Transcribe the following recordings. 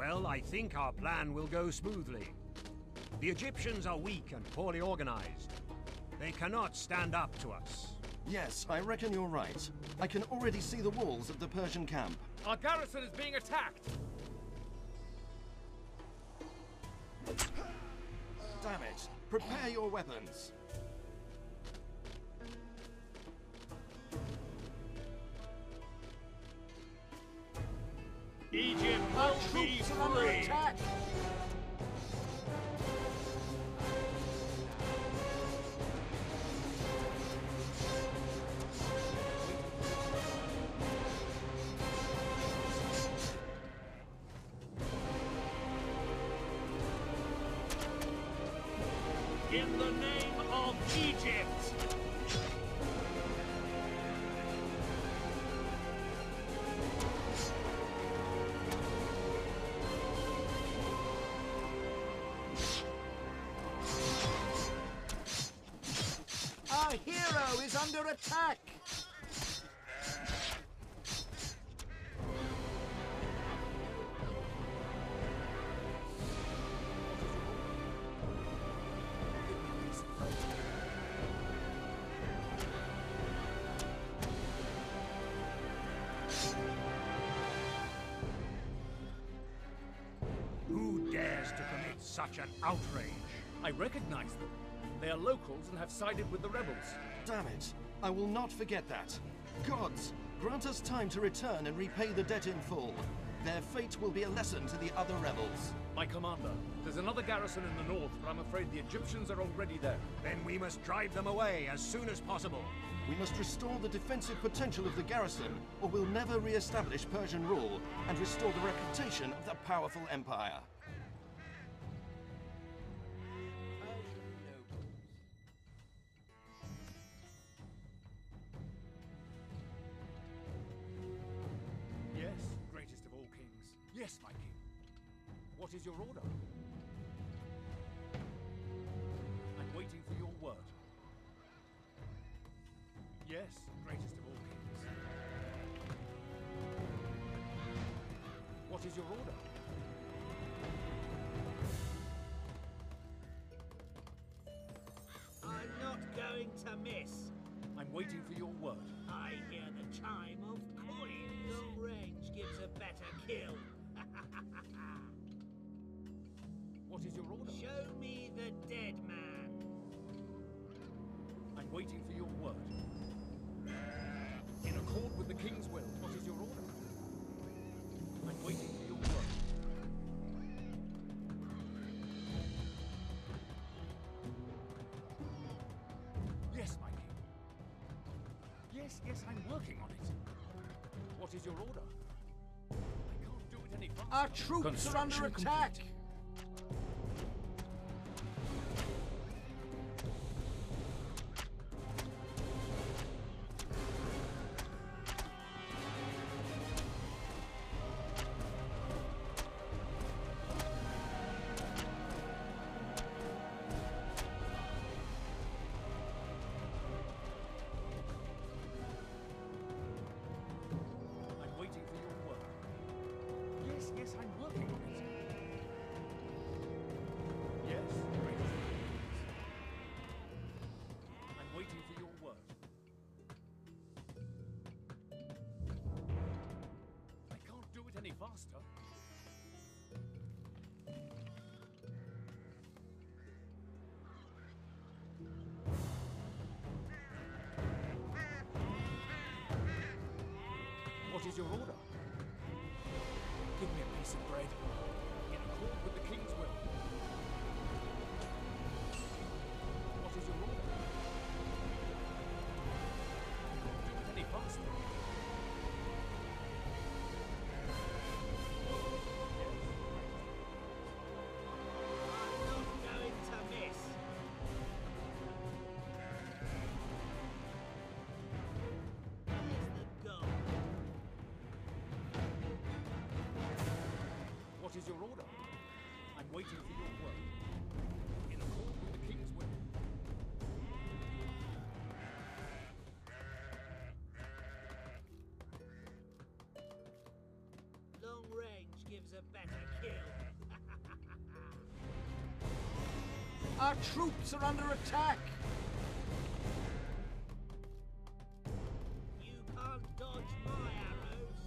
Well, I think our plan will go smoothly. The Egyptians are weak and poorly organized. They cannot stand up to us. Yes, I reckon you're right. I can already see the walls of the Persian camp. Our garrison is being attacked! Damn it! Prepare your weapons! Egypt will be free! In the name of Egypt! Our hero is under attack! Who dares to commit such an outrage? I recognize them. They are locals and have sided with the rebels. Damn it! I will not forget that. Gods, grant us time to return and repay the debt in full. Their fate will be a lesson to the other rebels. My commander, there's another garrison in the north, but I'm afraid the Egyptians are already there. Then we must drive them away as soon as possible. We must restore the defensive potential of the garrison, or we'll never re-establish Persian rule and restore the reputation of the powerful empire. Yes, greatest of all kings. Yes, my king. What is your order? I'm waiting for your word. Yes, greatest of all kings. What is your order? I'm not going to miss. I'm waiting for your word. I hear the chime of coins. Long range gives a better kill. What is your order? Show me the dead man. I'm waiting for your word. In accord with the king's will, what is your order? I'm waiting for your word. Yes, my king. Yes, I'm working on it. What is your order? I can't do it any faster. Our troops are under attack. Waiting for your word. Yes, I'm working on it. Yes, greatest of kings. I'm waiting for your word. I can't do it any faster. What is your order? Give me a piece of bread. In accord with the king's will. What is your order? Do it any faster. a better kill. Our troops are under attack! You can't dodge my arrows.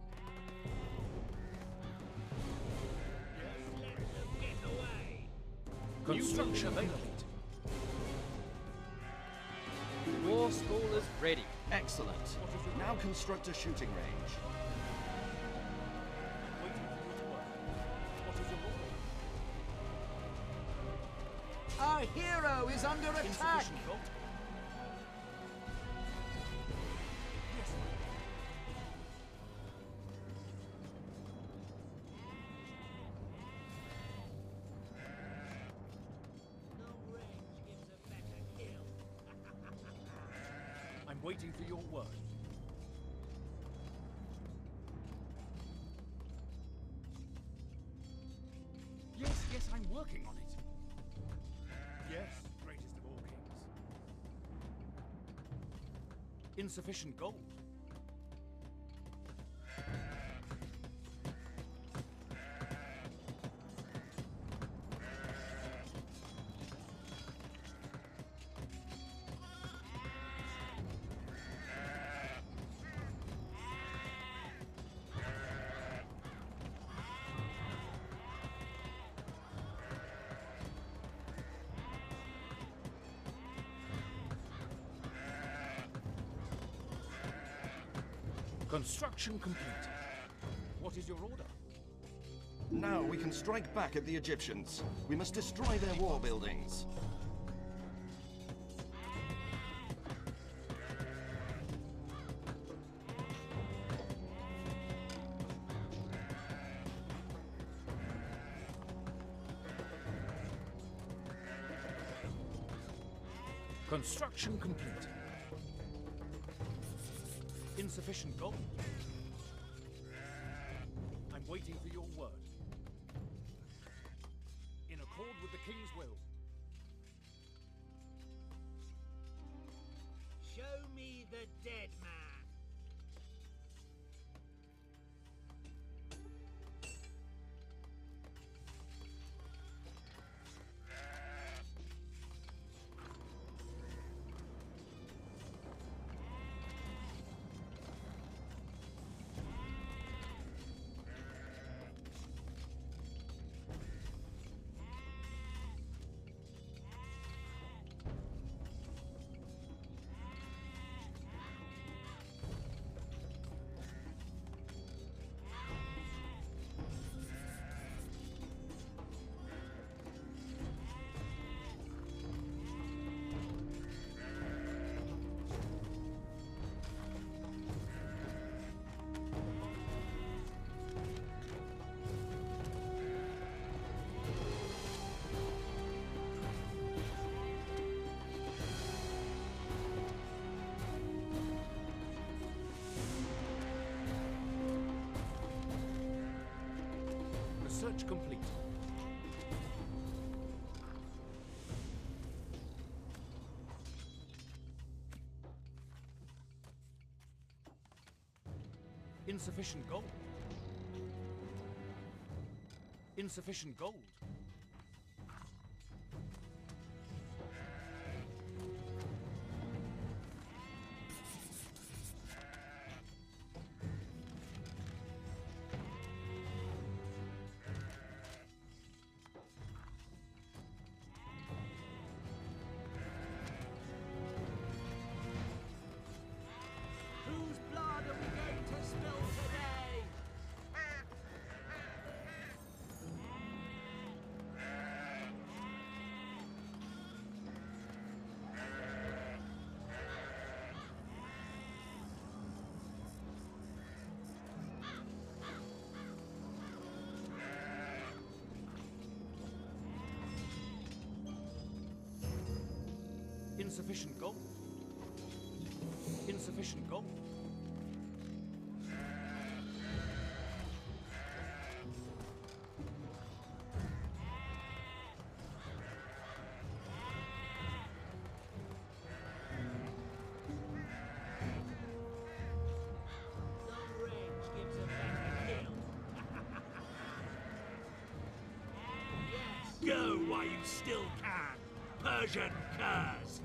Just let them get away. Construction complete. War school is ready. Excellent. Now construct a shooting range. Waiting for your word. What is your order? Our hero is under attack! Insufficient gold? Yes, my lord. Long range gives a better kill. I'm waiting for your word. Yes, I'm working on it. Yes, greatest of all kings. Insufficient gold. Construction complete. What is your order? Now we can strike back at the Egyptians. We must destroy their war buildings. Construction complete. Insufficient gold. I'm waiting for your word. In accord with the king's will. Show me the dead man. Search complete. Insufficient gold. Insufficient gold. Whose blood are we going to spill today? Insufficient gold. Insufficient gold. Long range gives a better kill. still can. Persian curs.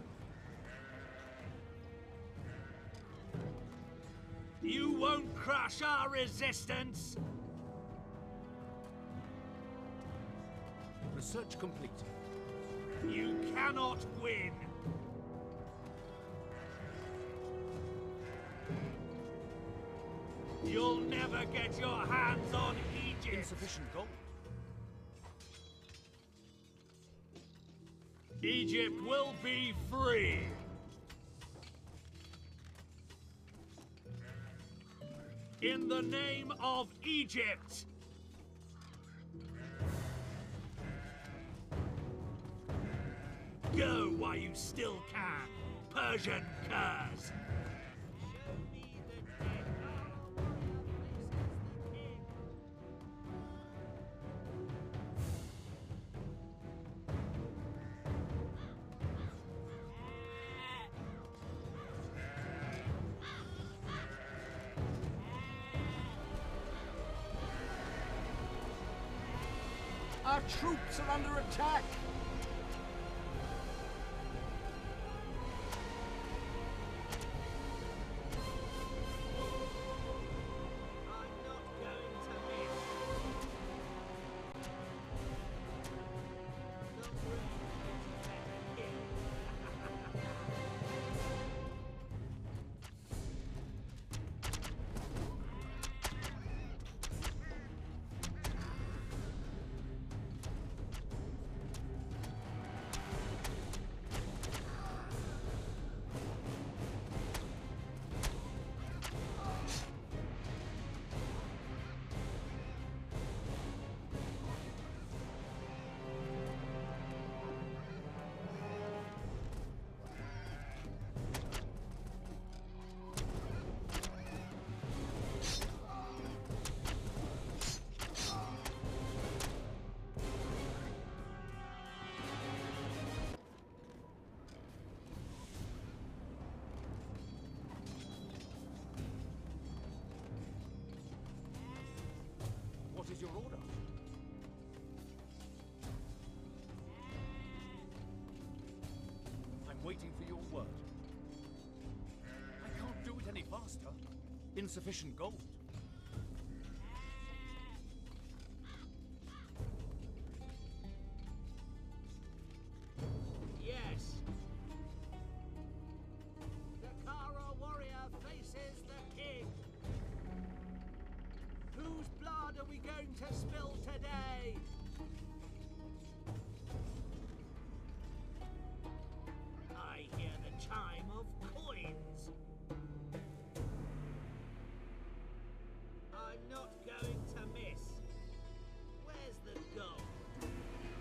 You won't crush our resistance. Research complete. You cannot win. You'll never get your hands on Egypt. Insufficient gold. Egypt will be free. In the name of Egypt. Go while you still can, Persian curs. Our troops are under attack! What is your order? I'm waiting for your word. I can't do it any faster. Insufficient gold. Yes. The Kara warrior faces the king. Whose blood are we going to spill today? I hear the chime of coins. I'm not going to miss. Where's the gold?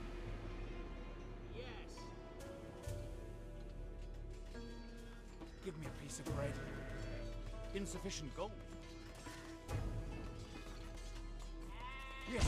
Yes. Give me a piece of bread. Insufficient gold. Yes.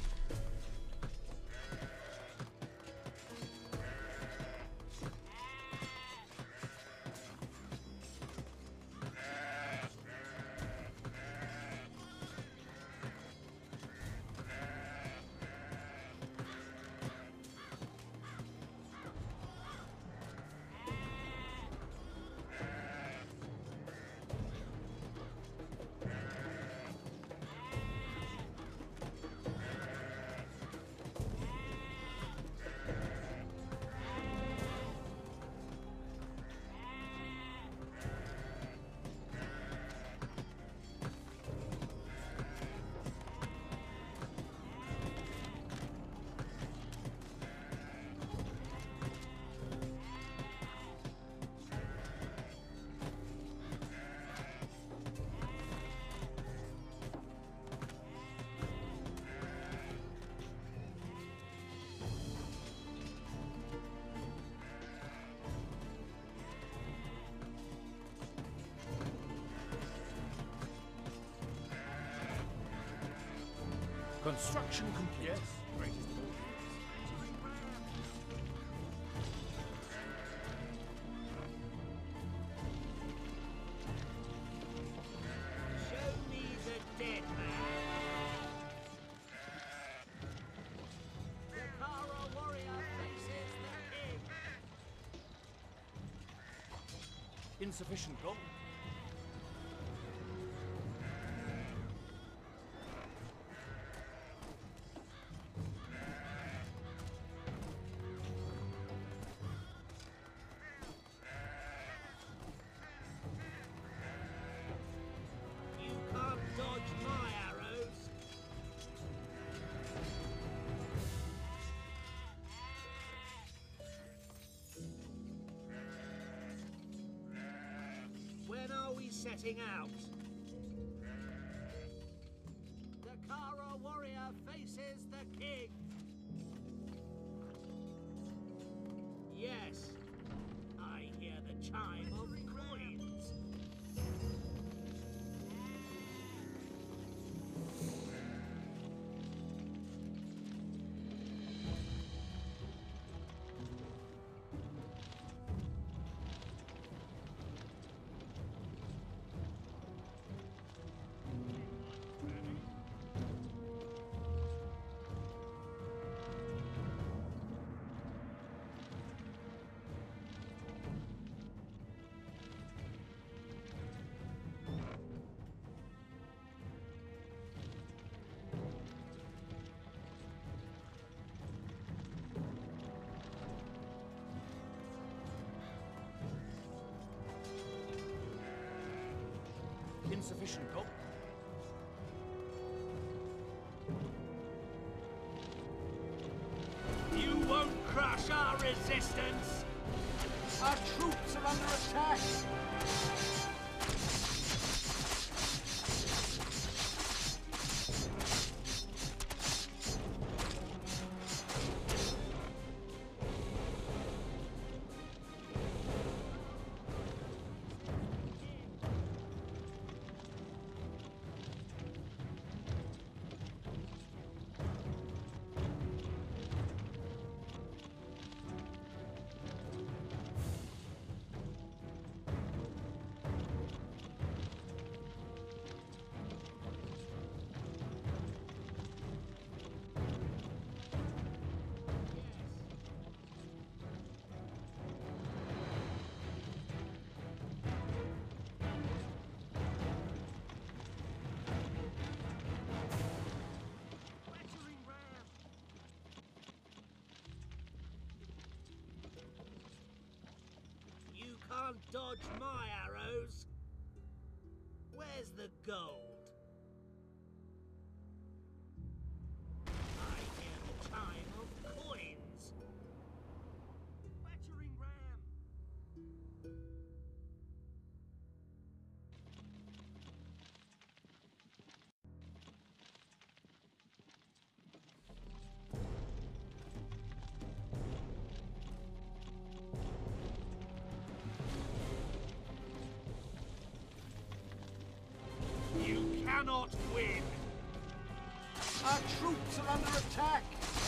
Construction complete. Yes. Greatest of all Show me the dead man. The Kara warrior faces Insufficient gold. You can't dodge my arrows. When are we setting out? The Kara warrior faces the king. Yes, I hear the chime of coins. Insufficient gold. You won't crush our resistance! Our troops are under attack! You can't dodge my arrows. Where's the gold? I hear the chime of coins. Battering ram. You cannot win. Our troops are under attack!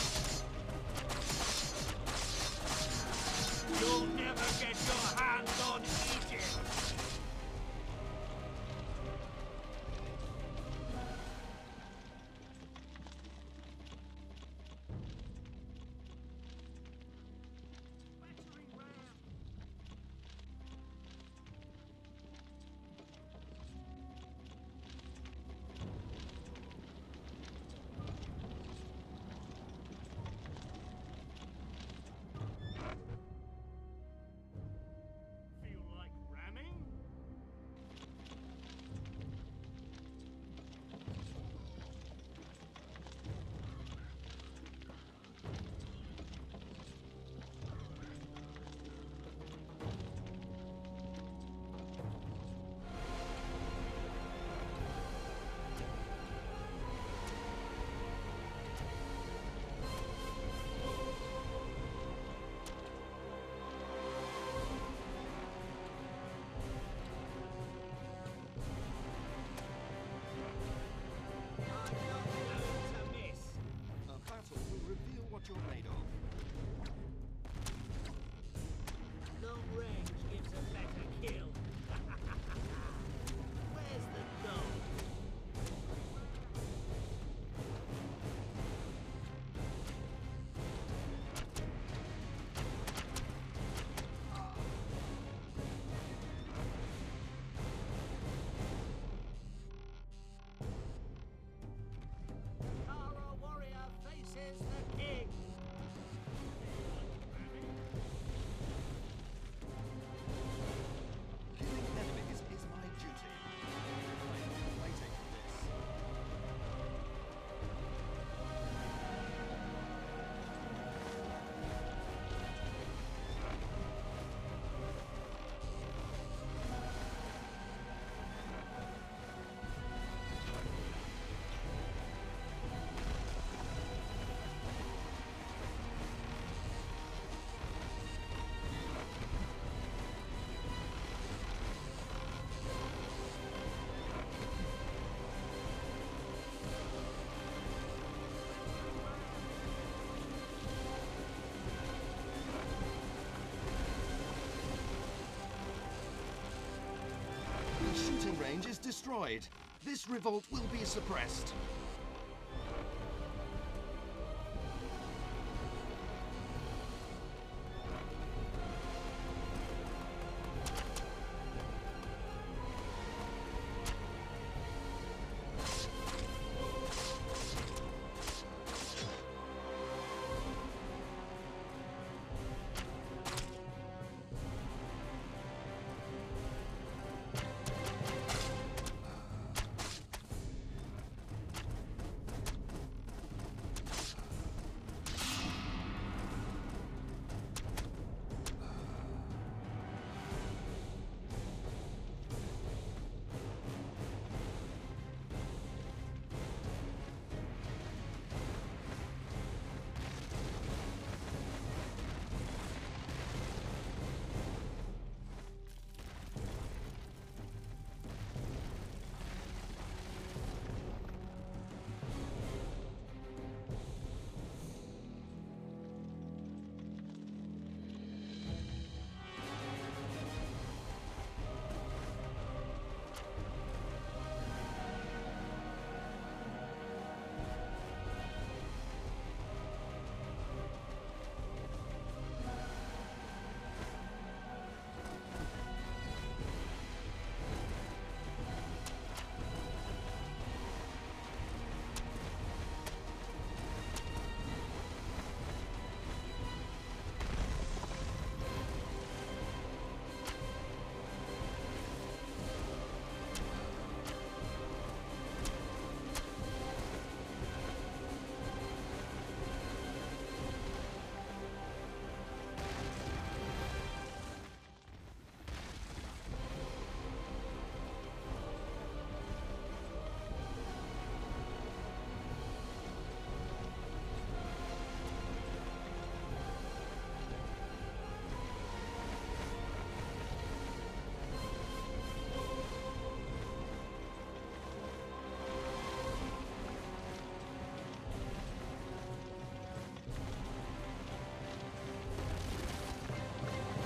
You'll never get your hands on Egypt. Battering ram. shooting range is destroyed. This revolt will be suppressed.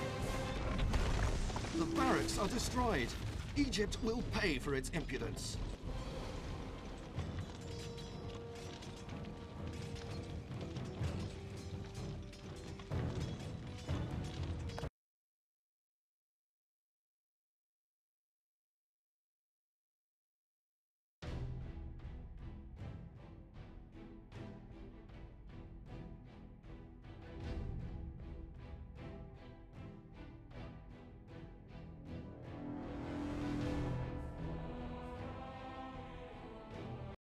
The barracks are destroyed. Egypt will pay for its impudence.